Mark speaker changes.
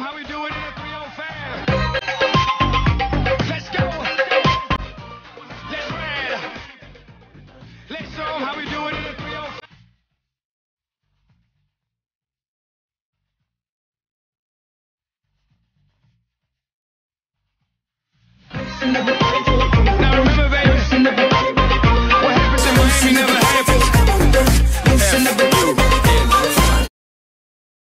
Speaker 1: how we do it in a 305. Let's go. Let's ride. Let's show 'em how we do it in a 305.